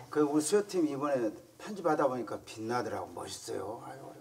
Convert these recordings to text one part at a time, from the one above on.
그 우리 수요팀 이번에 편지 받아보니까 빛나더라고. 멋있어요. 아유,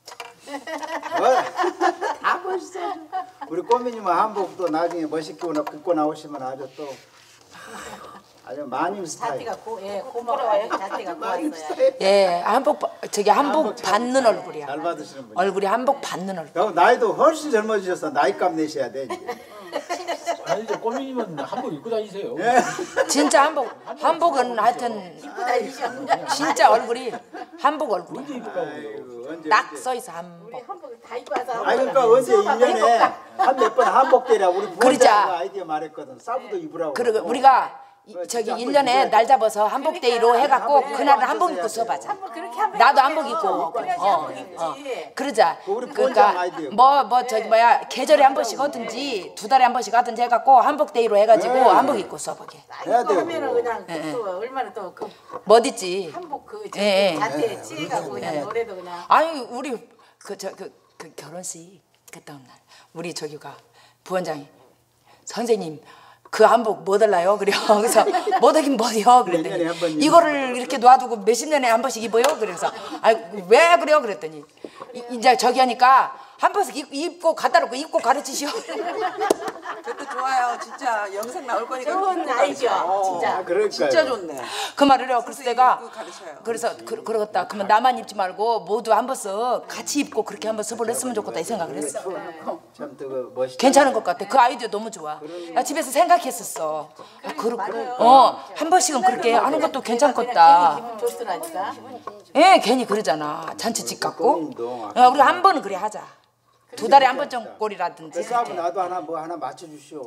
다 멋있어. 우리 꼬미님은 한복도 나중에 멋있게 입고 나오시면 아주 또 아주 마님 스타일. 자태가 고마워요. 자태가 고마워요. 예, 한복 받는 얼굴이야. 잘 받으시는 분. 얼굴이 한복 받는 얼굴. 나이도 훨씬 젊어지셔서 나이값 내셔야 돼. 이제. 아니 이제 꼬미님은 한복 입고 다니세요. 진짜 한복은 하여튼 진짜 얼굴이 한복 얼굴이 언제 입을까 보요. 딱 써 있어 한복. 한복을 다 입고 와서. 아니 그러니까 언제 1년에 한 몇 번 한복 대라 우리 부모님가 아이디어 말했거든. 사부도 입으라고. 그리고 우리가 저기 1년에 날 잡아서 한복데이로 해갖고 그날은 한복 입고 써봐자. 나도 한복 입고. 그러자. 그러니까 저기 계절에 한 번씩 하든지 2달에 한 번씩 하든지 해갖고 한복데이로 해가지고 한복 입고 써보게. 해야 돼. 하면은 그냥 또 얼마나 또 그 멋있지. 한복 자태 취해갖고 그냥 노래도 그냥. 아니 우리 그 결혼식 갔다 온 날 우리 저기가 부원장이 선생님. 그 한복 뭐 달라요? 그래요. 그래서 뭐 하긴 뭐요? 그랬더니 이거를 이렇게 놔두고 몇십 년에 한 번씩 입어요? 그래서 왜 그래요? 그랬더니 이제 저기 하니까 한 번씩 입고 갖다 놓고 입고 가르치시오. 그것도 좋아요. 진짜 영상 나올 거니까. 좋은 아이죠. 진짜. 그러니까요. 진짜 좋네. 그 말을 해요. 그래서 내가 가르쳐요. 그래서 그러겠다. 그러면 나만 입지 말고 모두 한 번씩 같이 입고 그렇게 한번 서볼 했으면 좋겠다 이 생각을 했어. 참 또 멋있다. 괜찮은 것 같아. 그 아이디어 너무 좋아. 나 집에서 생각했었어. 한 번씩은 그렇게 하는 것도 괜찮겠다. 기분 좋더라니까. 예, 괜히 그러잖아. 잔치집 같고. 우리 한 번은 그래 하자. 2달에 한 번 정꼴이라든지. 사부 나도 하나 맞춰주시오.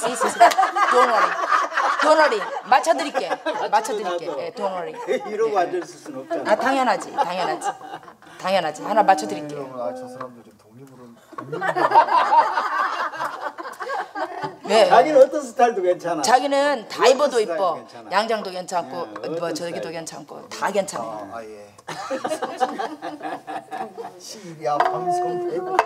Don't worry. 맞춰드릴게. 예, don't worry. 이러고 앉아있을 수는 없잖아. 아, 당연하지. 하나 맞춰드릴게요. 저 사람들 좀 독립으로. 네. 자기는 어떤 스타일도 괜찮아. 자기는 다 입어도 이뻐. 괜찮아. 양장도 괜찮고, 저기도 괜찮고, 다 괜찮아. 아 예. 시리아 방송 배우.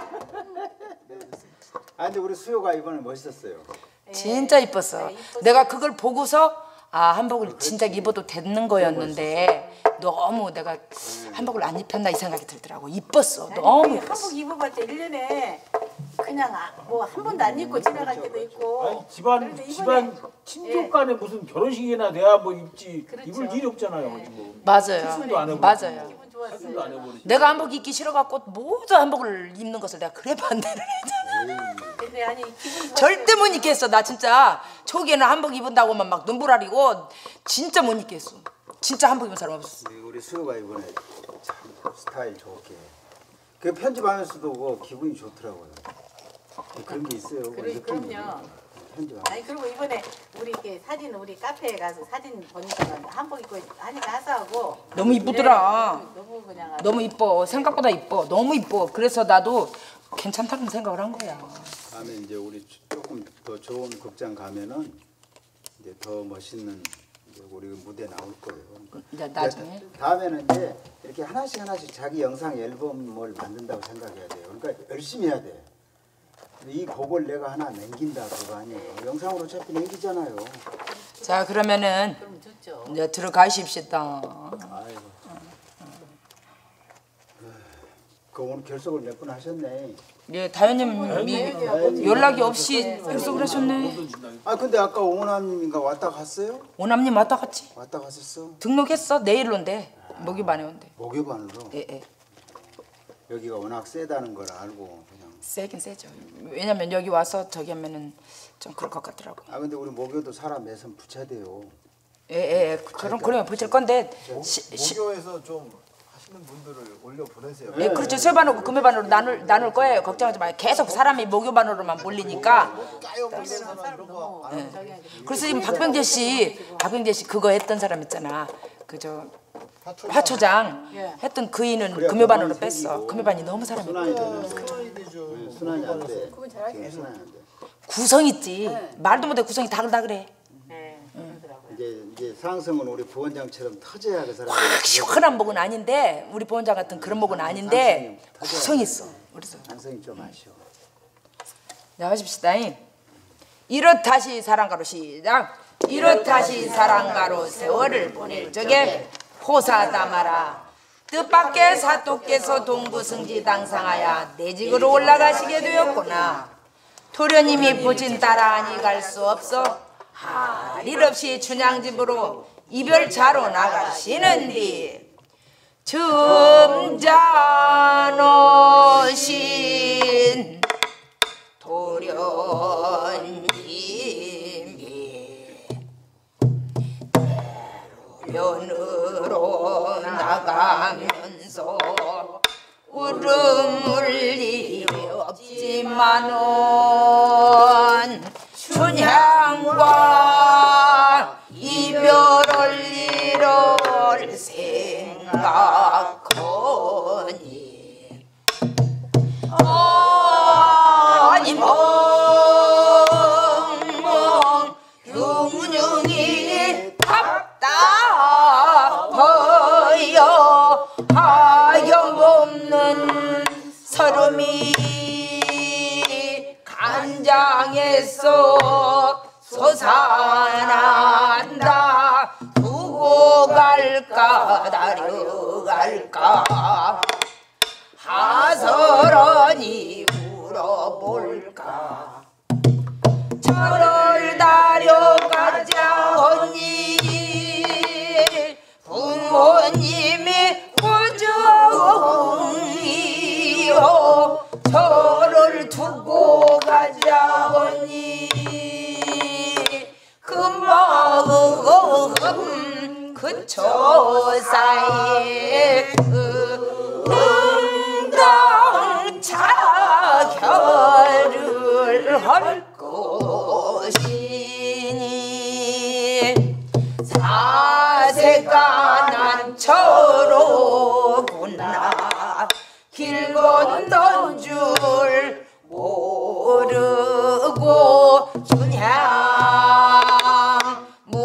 아 근데 우리 수요가 이번에 멋있었어요. 진짜 이뻤어. 내가 그걸 보고서 한복을 진짜 입어도 되는 거였는데 너무 내가 한복을 안 입혔나 이 생각이 들더라고. 이뻤어. 너무 이뻤어. 한복 입어봤자 1년에 그냥 뭐 한 번도 안 입고 지나갈 때도 있고. 아니 집안 친족간에 무슨 결혼식이나 돼야 뭐 입지. 입을 일이 없잖아요 지금. 맞아요. 사진도 안 해버리지. 내가 한복 입기 싫어갖고 모두 한복을 입는 것을 내가 그래 반대를 했잖아. 근데 아니 기분 절대 못 입겠어. 나 진짜 초기에는 한복 입은다고만 막 눈물 아리고 진짜 못 입겠어. 진짜 한복 입은 사람 없었어. 우리 수요가 이번에 참 스타일 좋게 그 편집하면서도 그 기분이 좋더라고요. 그런 게 있어요. 그럼요. 아니 그리고 이번에 우리 이렇게 사진 우리 카페에 가서 사진 보니까 한복 입고 하니까 하사하고 너무 이쁘더라. 너무 그냥 너무 이뻐. 생각보다 이뻐. 너무 이뻐. 그래서 나도 괜찮다는 생각을 한 거야. 다음에 이제 우리 조금 더 좋은 극장 가면은 이제 더 멋있는 이제 우리 무대 나올 거예요. 나중에 다음에는 이제 이렇게 하나씩 자기 영상 앨범을 만든다고 생각해야 돼요. 그러니까 열심히 해야 돼. 이 곡을 내가 하나 남긴다 그거 아니에요. 영상으로 어차피 남기잖아요. 자 그러면은 그럼 좋죠. 이제 들어가십시다. 아이고. 그 오늘 결석을 몇 번 하셨네. 예, 다현님이 연락이 없이 결석을 하셨네. 아 근데 아까 오남님인가 왔다 갔어요? 오남님 왔다 갔지? 왔다 갔었어? 등록했어. 내일로인데 목요반에 온대. 목요반으로? 예. 여기가 워낙 세다는 걸 알고 그냥. 세긴 세죠. 왜냐면 여기 와서 저기 하면은 좀 그럴 것 같더라고. 아 근데 우리 목요도 사람 매선 붙여야 돼요. 그럼 그러면 붙일 건데. 목요에서 좀 하시는 분들을 올려 보내세요. 예, 그렇죠. 세반하고 금요반으로 나눌 거예요. 걱정하지 마요. 계속 사람이 목요반으로만 몰리니까. 그래서 지금 박병재 씨 그거 했던 사람 있잖아. 그저 화초장 했던 그이는 금요반으로 뺐어. 금요반이 너무 사람이 순환이 안 돼. 그건 잘하시네. 순환이 안 돼. 구성 있지. 말도 못해 구성이 다 그래. 이제 상승은 우리 부원장처럼 터져야 그 사람이. 시원한 목은 아닌데 우리 부원장 같은 그런 목은 아닌데 구성 있어. 그래서 상승이 좀 아쉬워. 자 하십시다. 이렇다시 사랑가로 시작. 이렇다시 사랑가로 세월을 보낼 적에 호사다마라 뜻밖의 사또께서 동부승지 당상하여 내직으로 올라가시게 되었구나. 도련님이 부친 따라 아니 갈 수 없어 할 일 없이 춘향집으로 이별차로 나가시는디 점잖으신 도련님이 면으로 나가면서 울음 울리 없지만은 춘향과 이별할 일을 생각하니 아니 멍멍 흉흉이 답답하여 하염없는 서름이 간장에서 솟아난다. 두고 갈까 다려갈까 하서러니 물어볼까. 저를 다려가자 언니 부모님이 고정이요. 저를 두고 가자 언니 그 마음 그 처사에 응당차결을 할 것이니 사세가 난처로구나. 길 건넌 줄 모르고 춘향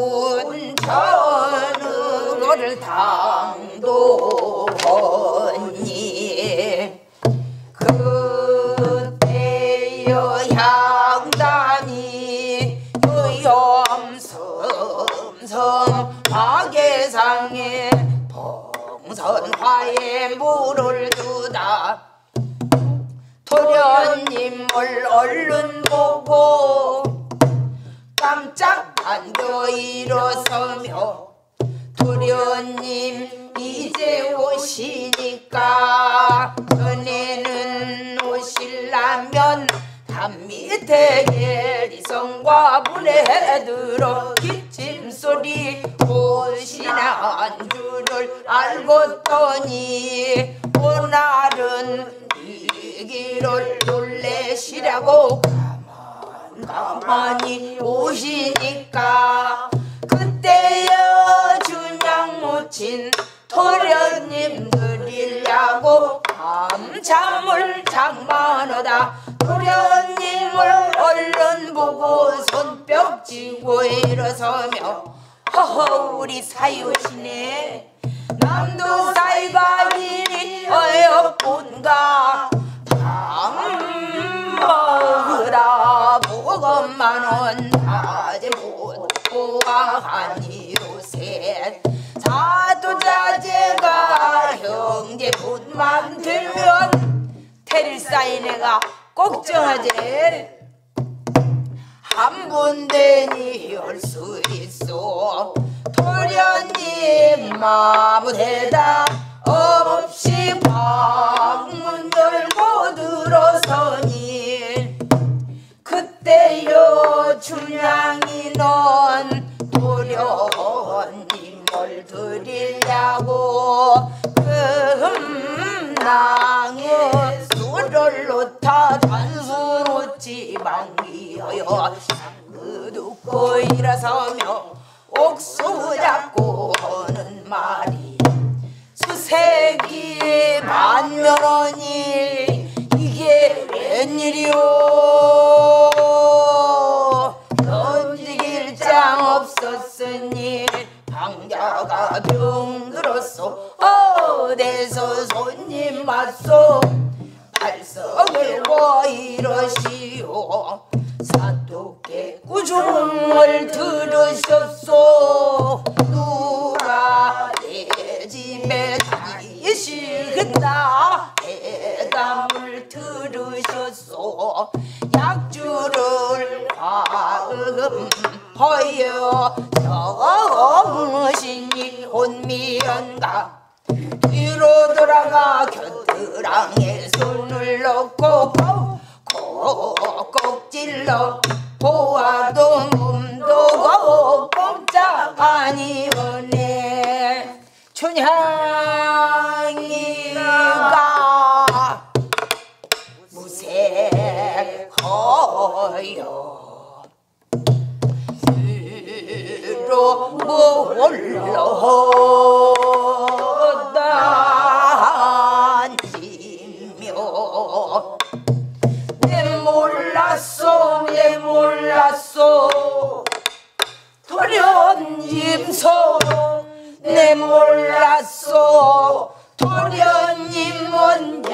문천을 당도하니 그때여 향단이 염섬섬 화계상에 봉선화에 물을 두다. 도련님을 얼른 보고 깜짝 앉아 일어서며 도련님 이제 오시니까 전에는 오실라면 담 밑에 예리성과 문에 들어 기침소리 오시는 줄을 알고더니 오늘은 이 길을 놀래시라고 가만히 오시니까 그때여 춘향 모친 도련님 드리려고 밤잠을 장만하다 도련님을 얼른 보고 손뼉 쥐고 일어서며 허허 우리 사유시네 남도 사이가 이리 어여쁜가 밥 먹으라 무것만은 하지 못고 하니 요새 사도자제가 형제 분만 들면 테릴사이 내가 걱정하지 한 분대니 할 수 있어 도련님 아무 대답 없이 방문 열고 들어서니 그때여 춘향이 넌 도련님을 드리려고 금낭에 술을 놓다 단수로지 망기어여 그 듣고 일어서며 옥수 잡고 하는 말이 수색이 만면허니 이게 웬일이오 던지길장 없었으니 방자가 병들었소 어디서 손님 맞소 발석을고 이러시오 사또께 구주 말씀을 들으셨소. 누가 내 집에 다니시겠나 대담을 들으셨소. 약주를 과음하여 정신이 혼미한가 뒤로 돌아가 겨드랑이에 손을 넣고 콕콕 찔러 보아도 몸도 꼼짝 아니오네. 춘향이가 무색하여 뒤로 몰러다니며 내 몰랐소 도련님소 내 몰랐소 도련님은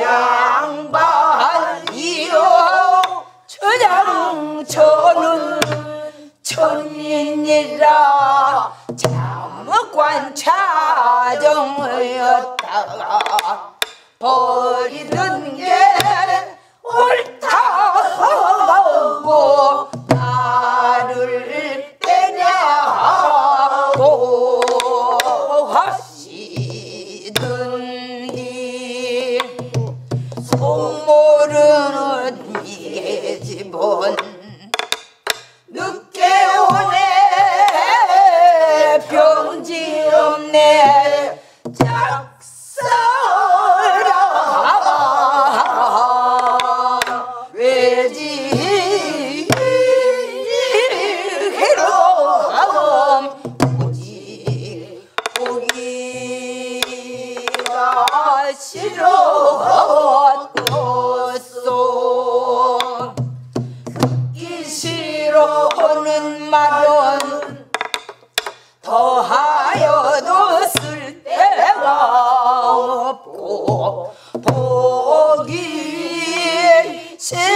양반이요 저는 천인이라 잠깐 차정이었다가 버리는 게 옳다고 나를 때냐고 하시더니 속모르는 이게 집은 늦게 오네 병지 없네 짝사랑 외지로 오지 보기가 싫었소. 듣기 싫어하는 말은 더하여도 쓸 데가 없고 보기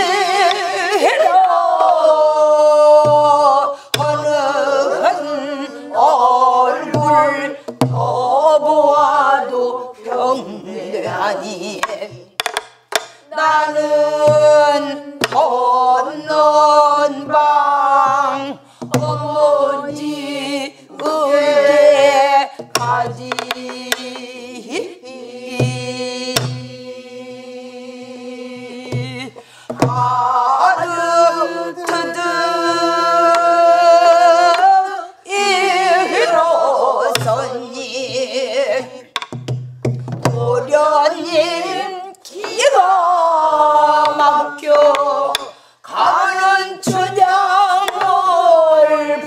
싫어 하는 얼굴 보아도 병되하니 나는 건넌방 어머니 의대 가지 아득트득 일어서니 도련님 기가 막혀 가는 춘향을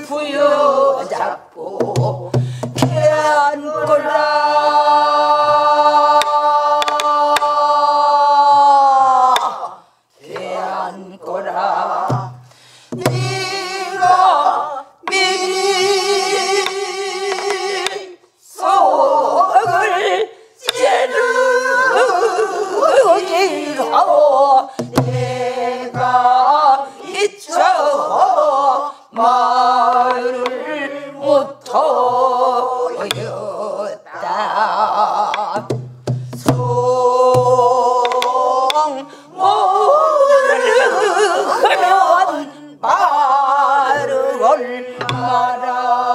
부여잡고 개안거라 개안거라 네가 미리 속을 찌르기하고 내가 잊혀 말을 못하였다. 모르면 말을 말아